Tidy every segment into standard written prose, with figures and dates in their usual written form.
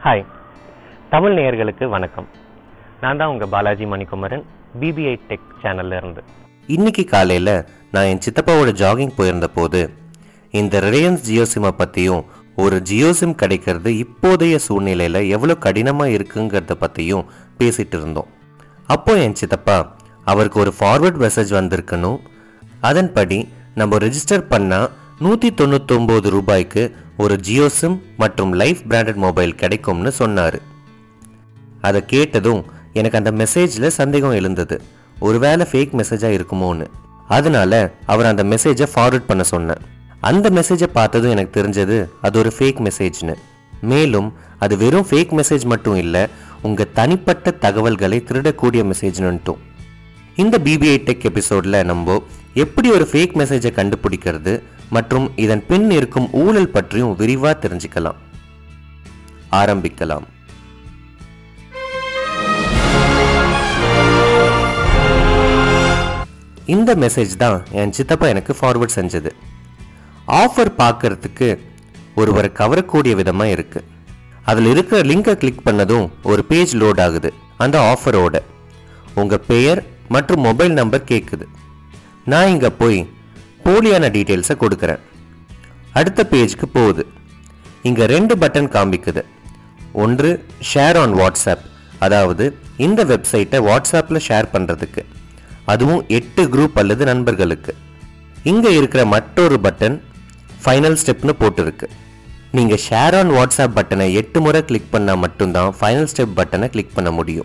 Hi, Tamil நேயர்களுக்கு வணக்கம். நான் தான் உங்கள் பாலாஜி மணிக்குமரன், BBI டெக் சேனல்ல இருந்து. இன்னைக்கு காலையில் நான் என் சித்தப்பாவோட ஜாகிங் போயிருந்த போது இந்த ரிலையன்ஸ் ஜியோ சிம்மை பற்றியும் ஒரு ஜியோ சிம் கிடைக்கிறது இப்போதைய சூழ்நிலையில் எவ்வளோ கடினமாக இருக்குங்கிறத பற்றியும் பேசிகிட்டு இருந்தோம். அப்போ என் சித்தப்பா அவருக்கு ஒரு ஃபார்வர்ட் மெசேஜ் வந்திருக்கணும், அதன்படி நம்ம ரெஜிஸ்டர் பண்ணால் 199 ரூபாய்க்கு ஒரு ஜியோ சிம் மற்றும் லைஃப் பிராண்டட் மொபைல் கிடைக்கும்னு சொன்னார். அதை கேட்டதும் எனக்கு அந்த மெசேஜில் சந்தேகம் எழுந்தது, ஒருவேளை ஃபேக் மெசேஜாக இருக்குமோன்னு. அதனால அவர் அந்த மெசேஜை ஃபார்வர்ட் பண்ண சொன்னேன். அந்த மெசேஜை பார்த்ததும் எனக்கு தெரிஞ்சது அது ஒரு ஃபேக் மெசேஜ்னு. மேலும் அது வெறும் ஃபேக் மெசேஜ் மட்டும் இல்லை, உங்கள் தனிப்பட்ட தகவல்களை திருடக்கூடிய மெசேஜ்னுட்டும். இந்த BBI டெக் எபிசோடில் நம்ம எப்படி ஒரு ஃபேக் மெசேஜை கண்டுபிடிக்கிறது மற்றும் இதன் பின் இருக்கும் ஊழல் பற்றியும் விரிவாக தெரிஞ்சுக்கலாம். ஆரம்பிக்கலாம். இந்த மெசேஜ் தான் என் சித்தப்பா எனக்கு ஃபார்வர்ட் செஞ்சது. ஆஃபர் பார்க்கறதுக்கு ஒருவரை கவரக்கூடிய விதமாக இருக்கு. அதில் இருக்கிற லிங்கை கிளிக் பண்ணதும் ஒரு பேஜ் லோட் ஆகுது. அந்த ஆஃபரோட உங்கள் பெயர் மற்றும் மொபைல் நம்பர் கேட்குது. நான் இங்கே போய் போலியான டீட்டெயில்ஸை கொடுக்குறேன். அடுத்த பேஜுக்கு போகுது. இங்கே 2 பட்டன் காமிக்குது. ஒன்று ஷேர் ஆன் வாட்ஸ்அப், அதாவது இந்த வெப்சைட்டை வாட்ஸ்அப்பில் ஷேர் பண்ணுறதுக்கு, அதுவும் 8 குரூப் அல்லது நண்பர்களுக்கு. இங்கே இருக்கிற மற்றொரு பட்டன் ஃபைனல் ஸ்டெப்னு போட்டிருக்கு. நீங்கள் ஷேர் ஆன் வாட்ஸ்அப் பட்டனை 8 முறை கிளிக் பண்ணால் மட்டும்தான் ஃபைனல் ஸ்டெப் பட்டனை கிளிக் பண்ண முடியும்.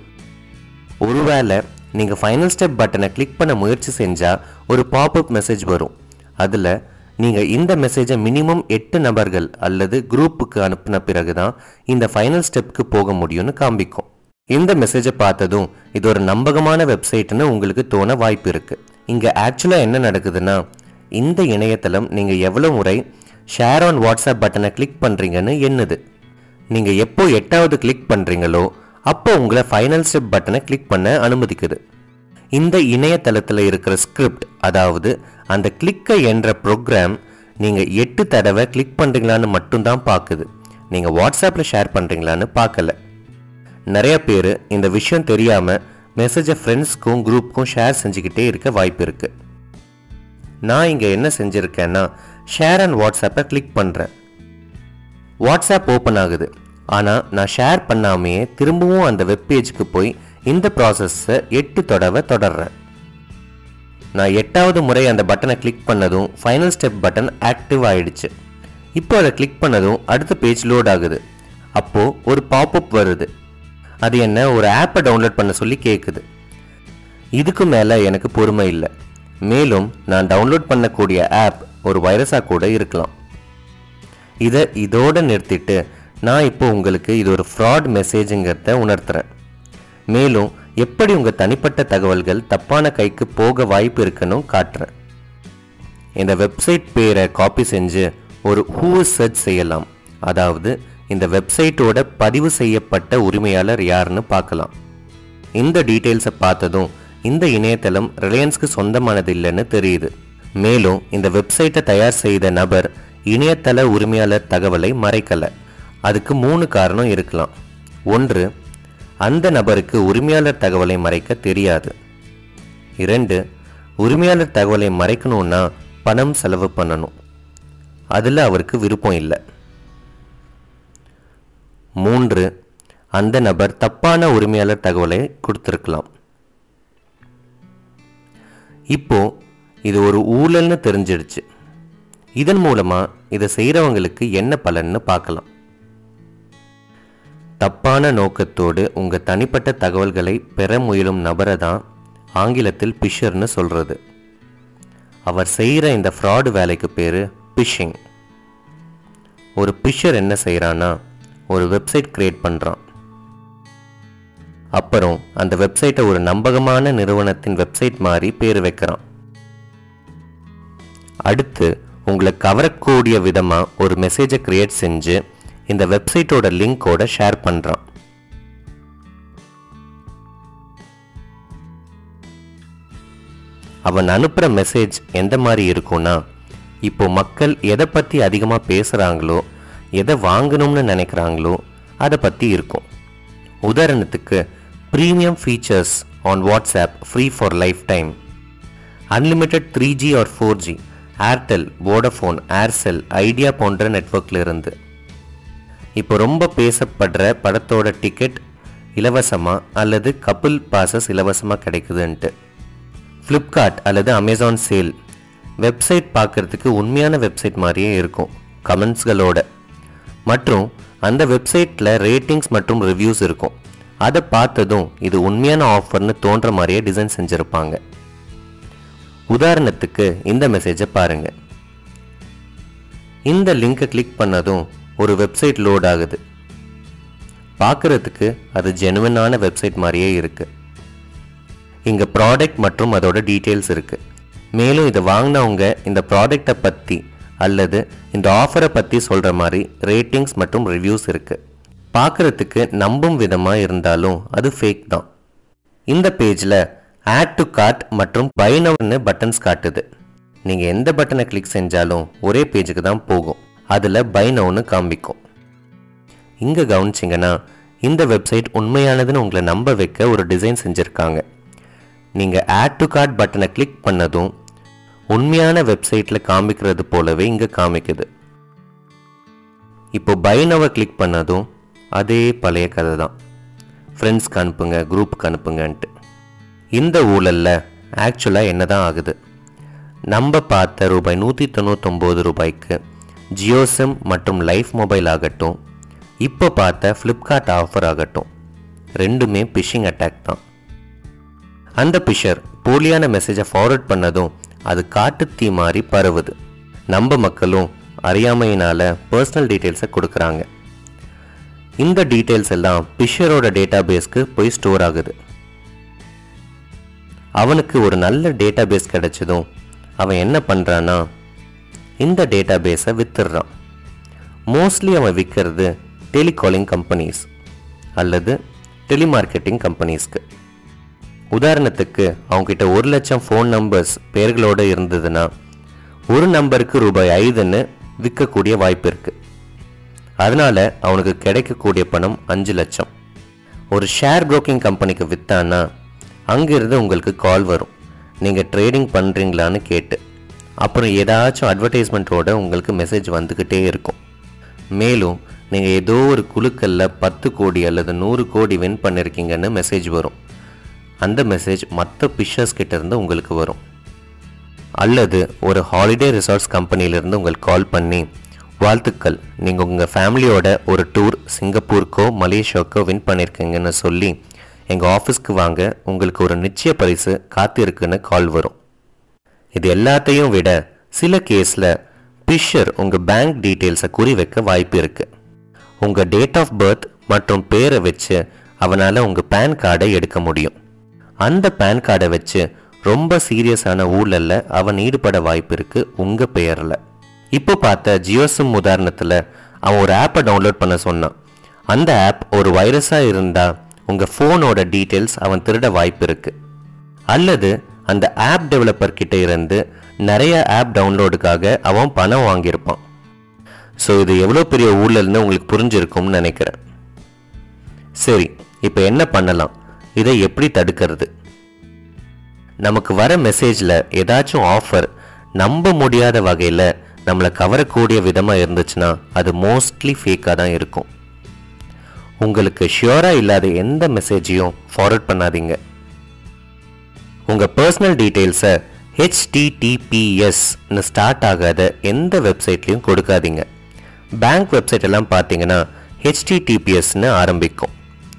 ஒருவேளை நீங்கள் ஃபைனல் ஸ்டெப் பட்டனை கிளிக் பண்ண முயற்சி செஞ்சால் ஒரு பாப்அப் மெசேஜ் வரும். அதில் நீங்கள் இந்த மெசேஜை மினிமம் 8 நபர்கள் அல்லது குரூப்புக்கு அனுப்பின பிறகு தான் இந்த ஃபைனல் ஸ்டெப்புக்கு போக முடியும்னு காண்பிக்கும். இந்த மெசேஜை பார்த்ததும் இது ஒரு நம்பகமான வெப்சைட்னு உங்களுக்கு தோண வாய்ப்பு இருக்குது. இங்கே ஆக்சுவலாக என்ன நடக்குதுன்னா, இந்த இணையதளம் நீங்கள் எவ்வளோ முறை ஷேர் ஆன் வாட்ஸ்அப் பட்டனை கிளிக் பண்ணுறீங்கன்னு எண்ணுது. நீங்கள் எப்போ 8வது கிளிக் பண்ணுறீங்களோ அப்போ உங்களை ஃபைனல் ஸ்டெப் பட்டனை கிளிக் பண்ண அனுமதிக்குது. இந்த இணையதளத்தில் இருக்கிற ஸ்கிரிப்ட், அதாவது அந்த கிளிக்கை என்ற ப்ரோக்ராம் நீங்கள் 8 தடவை கிளிக் பண்ணுறீங்களான்னு மட்டும்தான் பார்க்குது. நீங்கள் வாட்ஸ்அப்பில் ஷேர் பண்ணுறீங்களான்னு பார்க்கல. நிறைய பேர் இந்த விஷயம் தெரியாமல் மெசேஜை ஃப்ரெண்ட்ஸ்க்கும் குரூப்புக்கும் ஷேர் செஞ்சுக்கிட்டே இருக்க வாய்ப்பு இருக்குது. நான் இங்கே என்ன செஞ்சுருக்கேன்னா, ஷேர் அண்ட் வாட்ஸ்அப்பை கிளிக் பண்ணுறேன். வாட்ஸ்அப் ஓப்பன் ஆகுது. ஆனால் நான் ஷேர் பண்ணாமையே திரும்பவும் அந்த வெப்பேஜுக்கு போய் இந்த ப்ராசஸை 8 தடவை தொடர்றேன். நான் 8வது முறை அந்த பட்டனை கிளிக் பண்ணதும் ஃபைனல் ஸ்டெப் பட்டன் ஆக்டிவ் ஆயிடுச்சு. இப்போ அதை கிளிக் பண்ணதும் அடுத்த பேஜ் லோட் ஆகுது. அப்போது ஒரு பாப்அப் வருது. அது என்ன, ஒரு ஆப்பை டவுன்லோட் பண்ண சொல்லி கேட்குது. இதுக்கு மேலே எனக்கு பொறுமை இல்லை. மேலும் நான் டவுன்லோட் பண்ணக்கூடிய ஆப் ஒரு வைரஸாக கூட இருக்கலாம். இதோடு நிறுத்திட்டு நான் இப்போ உங்களுக்கு இது ஒரு ஃப்ராட் மெசேஜுங்கிறத உணர்த்துறேன். மேலும் எப்படி உங்கள் தனிப்பட்ட தகவல்கள் தப்பான கைக்கு போக வாய்ப்பு இருக்குன்னு காட்டுறேன். இந்த வெப்சைட் பேரை காப்பி செஞ்சு ஒரு ஹூ சர்ச் செய்யலாம். அதாவது இந்த வெப்சைட்டோட பதிவு செய்யப்பட்ட உரிமையாளர் யாருன்னு பார்க்கலாம். இந்த டீட்டெயில்ஸை பார்த்ததும் இந்த இணையதளம் ரிலையன்ஸ்க்கு சொந்தமானது இல்லைன்னு தெரியுது. மேலும் இந்த வெப்சைட்டை தயார் செய்த நபர் இணையதள உரிமையாளர் தகவலை மறைக்கலை. அதுக்கு 3 காரணம் இருக்கலாம். ஒன்று, அந்த நபருக்கு உரிமையாளர் தகவலை மறைக்க தெரியாது. 2, உரிமையாளர் தகவலை மறைக்கணும்னா பணம் செலவு பண்ணணும், அதில் அவருக்கு விருப்பம் இல்லை. 3, அந்த நபர் தப்பான உரிமையாளர் தகவலை கொடுத்திருக்கலாம். இப்போ இது ஒரு ஊழல்னு தெரிஞ்சிடுச்சு. இதன் மூலமாக இதை செய்கிறவங்களுக்கு என்ன பலன்னு பார்க்கலாம். தப்பான நோக்கத்தோடு உங்கள் தனிப்பட்ட தகவல்களை பெற முயலும் நபரை தான் ஆங்கிலத்தில் பிஷர்னு சொல்கிறது. அவர் செய்கிற இந்த ஃப்ராடு வேலைக்கு பேர் பிஷிங். ஒரு பிஷர் என்ன செய்கிறான்னா, ஒரு வெப்சைட் கிரியேட் பண்ணுறான். அப்புறம் அந்த வெப்சைட்டை ஒரு நம்பகமான நிறுவனத்தின் வெப்சைட் மாதிரி பேர் வைக்கிறான். அடுத்து உங்களை கவரக்கூடிய விதமாக ஒரு மெசேஜை கிரியேட் செஞ்சு இந்த வெப்சைட்டோட லிங்கோட ஷேர் பண்ணுறான். அவன் அனுப்புகிற மெசேஜ் எந்த மாதிரி இருக்கும்னா, இப்போ மக்கள் எதை பற்றி அதிகமாக பேசுகிறாங்களோ, எதை வாங்கணும்னு நினைக்கிறாங்களோ அதை பற்றி இருக்கும். உதாரணத்துக்கு premium features on WhatsApp free for life time, unlimited 3G or 4G Airtel, Vodafone, Aircel, Idea போன்ற நெட்வொர்க்கில் இருந்து. இப்போ ரொம்ப பேசப்படுற படத்தோட டிக்கெட் இலவசமாக அல்லது கப்புள் பாசஸ் இலவசமாக கிடைக்குதுன்ட்டு. ஃப்ளிப்கார்ட் அல்லது அமேசான் சேல் வெப்சைட் பார்க்குறதுக்கு உண்மையான வெப்சைட் மாதிரியே இருக்கும், கமெண்ட்ஸ்களோட. மற்றும் அந்த வெப்சைட்டில் ரேட்டிங்ஸ் மற்றும் ரிவ்யூஸ் இருக்கும். அதை பார்த்ததும் இது உண்மையான ஆஃபர்னு தோன்ற மாதிரியே டிசைன் செஞ்சுருப்பாங்க. உதாரணத்துக்கு இந்த மெசேஜை பாருங்க. இந்த லிங்கை கிளிக் பண்ணதும் ஒரு வெப்சைட் லோட் ஆகுது. பார்க்குறதுக்கு அது ஜெனுவனான வெப்சைட் மாதிரியே இருக்கு. இங்கே ப்ராடக்ட் மற்றும் அதோட டீட்டெயில்ஸ் இருக்கு. மேலும் இதை வாங்கினவங்க இந்த ப்ராடக்டை பற்றி அல்லது இந்த ஆஃபரை பற்றி சொல்கிற மாதிரி ரேட்டிங்ஸ் மற்றும் ரிவ்யூஸ் இருக்கு. பார்க்குறதுக்கு நம்பும் விதமாக இருந்தாலும் அது ஃபேக் தான். இந்த பேஜில் ஆட் டு கார்ட் மற்றும் பை நவுன்னு பட்டன்ஸ் காட்டுது. நீங்கள் எந்த பட்டனை கிளிக் செஞ்சாலும் ஒரே பேஜுக்கு தான் போகும். அதில் பை நவுன்னு காமிக்கும். இங்கே கவனிச்சிங்கன்னா இந்த வெப்சைட் உண்மையானதுன்னு உங்களை நம்ப வைக்க ஒரு டிசைன் செஞ்சுருக்காங்க. நீங்கள் ஆட் டு கார்ட் பட்டனை கிளிக் பண்ணதும் உண்மையான வெப்சைட்டில் காமிக்கிறது போலவே இங்கே காமிக்குது. இப்போ பை நவை கிளிக் பண்ணதும் அதே பழைய கதை தான். ஃப்ரெண்ட்ஸ்க்கு அனுப்புங்க, குரூப்புக்கு அனுப்புங்கன்ட்டு. இந்த ஊழலில் ஆக்சுவலாக என்ன தான் ஆகுது? நம்ம பார்த்த ரூபாய் 199 ரூபாய்க்கு ஜியோ சிம் மற்றும் லைஃப் மொபைல் ஆகட்டும், இப்போ பார்த்த ஃப்ளிப்கார்ட் ஆஃபர் ஆகட்டும், ரெண்டுமே பிஷிங் அட்டாக் தான். அந்த பிஷர் போலியான மெசேஜை ஃபார்வர்ட் பண்ணதும் அது காட்டுத்தீ மாதிரி பரவுது. நம்ம மக்களும் அறியாமையினால் பர்சனல் டீட்டெயில்ஸை கொடுக்குறாங்க. இந்த டீட்டெயில்ஸ் எல்லாம் பிஷரோட டேட்டா பேஸ்க்கு போய் ஸ்டோர் ஆகுது. அவனுக்கு ஒரு நல்ல டேட்டா பேஸ் கிடைச்சதும் அவன் என்ன பண்ணுறான்னா இந்த டேட்டா பேஸை வித்துடுறான். மோஸ்ட்லி அவன் விற்கிறது டெலிகாலிங் கம்பெனிஸ் அல்லது டெலிமார்க்கெட்டிங் கம்பெனிஸ்க்கு. உதாரணத்துக்கு அவங்ககிட்ட 1 லட்சம் ஃபோன் நம்பர்ஸ் பேர்களோடு இருந்ததுன்னா ஒரு நம்பருக்கு ரூபாய் 5ன்னு விற்கக்கூடிய வாய்ப்பு இருக்குது. அதனால் அவனுக்கு கிடைக்கக்கூடிய பணம் 5 லட்சம். ஒரு ஷேர் புரோக்கிங் கம்பெனிக்கு விற்றான்னா அங்கிருந்து உங்களுக்கு கால் வரும், நீங்கள் ட்ரேடிங் பண்ணுறீங்களான்னு கேட்டு. அப்புறம் ஏதாச்சும் அட்வர்டைஸ்மெண்ட்டோட உங்களுக்கு மெசேஜ் வந்துக்கிட்டே இருக்கும். மேலும் நீங்கள் ஏதோ ஒரு குழுக்களில் 10 கோடி அல்லது 100 கோடி வின் பண்ணியிருக்கீங்கன்னு மெசேஜ் வரும். அந்த மெசேஜ் மற்ற பிஷர்ஸ் கிட்டேருந்து உங்களுக்கு வரும். அல்லது ஒரு ஹாலிடே ரிசார்ட்ஸ் கம்பெனியிலேருந்து உங்களுக்கு கால் பண்ணி, வாழ்த்துக்கள், நீங்கள் உங்கள் ஃபேமிலியோட ஒரு டூர் சிங்கப்பூருக்கோ மலேசியாவுக்கோ வின் பண்ணியிருக்கீங்கன்னு சொல்லி எங்கள் ஆஃபீஸ்க்கு வாங்க, உங்களுக்கு ஒரு நிச்சய பரிசு காத்திருக்குன்னு கால் வரும். இது எல்லாத்தையும் விட சில கேஸில் பிஷர் உங்கள் பேங்க் டீட்டெயில்ஸை குறி வைக்க வாய்ப்பு இருக்குது. உங்கள் டேட் ஆஃப் பர்த் மற்றும் பேரை வச்சு அவனால் உங்கள் பேன் கார்டை எடுக்க முடியும். அந்த பேன் கார்டை வச்சு ரொம்ப சீரியஸான ஊழலில் அவன் ஈடுபட வாய்ப்பு இருக்குது உங்கள் பெயரில். இப்போ பார்த்த ஜியோ சிம் உதாரணத்தில் அவன் ஒரு ஆப்பை டவுன்லோட் பண்ண சொன்னான். அந்த ஆப் ஒரு வைரஸாக இருந்தால் உங்கள் ஃபோனோட டீட்டெயில்ஸ் அவன் திருட வாய்ப்பு இருக்குது. அல்லது அந்த ஆப் டெவலப்பர் கிட்ட இருந்து நிறைய ஆப் டவுன்லோடுக்காக அவன் பணம் வாங்கியிருப்பான். ஸோ இது எவ்வளோ பெரிய ஊழல்னு உங்களுக்கு புரிஞ்சிருக்கும்னு நினைக்கிறேன். சரி, இப்போ என்ன பண்ணலாம்? இதை எப்படி தடுக்கிறது? நமக்கு வர மெசேஜில் ஏதாச்சும் ஆஃபர் நம்ப முடியாத வகையில் நம்மளை கவரக்கூடிய விதமாக இருந்துச்சுன்னா அது மோஸ்ட்லி ஃபேக்காக தான் இருக்கும். உங்களுக்கு ஷியோராக இல்லாத எந்த மெசேஜையும் ஃபார்வர்ட் பண்ணாதீங்க. உங்கள் பர்சனல் டீட்டெயில்ஸை HTTPSன்னு ஸ்டார்ட் ஆகாத எந்த வெப்சைட்லையும் கொடுக்காதீங்க. பேங்க் வெப்சைட் எல்லாம் பார்த்தீங்கன்னா HTTPSன்னு ஆரம்பிக்கும்.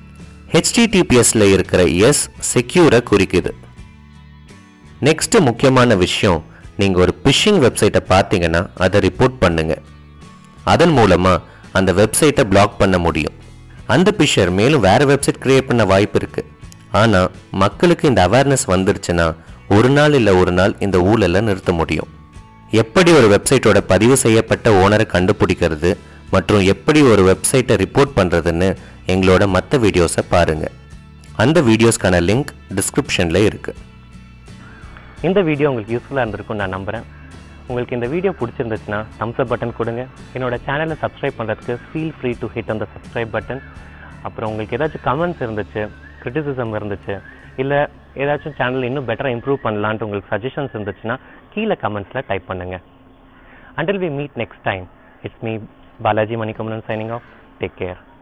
HTTPSல இருக்கிற எஸ் செக்யூரை குறிக்குது. நெக்ஸ்ட் முக்கியமான விஷயம், நீங்கள் ஒரு பிஷிங் வெப்சைட்டை பார்த்தீங்கன்னா அதை ரிப்போர்ட் பண்ணுங்க. அதன் மூலமாக அந்த வெப்சைட்டை பிளாக் பண்ண முடியும். அந்த பிஷர் மேலும் வேறு வெப்சைட் கிரியேட் பண்ண வாய்ப்பு இருக்குது. ஆனால் மக்களுக்கு இந்த அவேர்னஸ் வந்துருச்சுன்னா ஒரு நாள் இல்லை ஒரு நாள் இந்த ஊழலை நிறுத்த முடியும். எப்படி ஒரு வெப்சைட்டோட பதிவு செய்யப்பட்ட ஓனரை கண்டுபிடிக்கிறது மற்றும் எப்படி ஒரு வெப்சைட்டை ரிப்போர்ட் பண்ணுறதுன்னு எங்களோட மற்ற வீடியோஸை பாருங்கள். அந்த வீடியோஸ்க்கான லிங்க் டிஸ்கிரிப்ஷனில் இருக்குது. இந்த வீடியோ உங்களுக்கு யூஸ்ஃபுல்லாக இருந்திருக்கும் நான் நம்புகிறேன். உங்களுக்கு இந்த வீடியோ பிடிச்சிருந்துச்சுன்னா தம்ஸ் அப் பட்டன் கொடுங்க. என்னோட சேனலை சப்ஸ்கிரைப் பண்ணுறதுக்கு ஃபீல் ஃப்ரீ டு ஹிட் அந்த சப்ஸ்கிரைப் பட்டன். அப்புறம் உங்களுக்கு ஏதாச்சும் கமெண்ட்ஸ் இருந்துச்சு, கிரிட்டிசிசம் இருந்துச்சு, இல்லை ஏதாச்சும் சேனல் இன்னும் பெட்டராக இம்ப்ரூவ் பண்ணலான்ட்டு உங்களுக்கு சஜஷன்ஸ் இருந்துச்சுன்னா கீழே கமெண்ட்ஸில் டைப் பண்ணுங்கள். Until we meet next time, it's me, Balaji Manikumaran, signing off. Take care.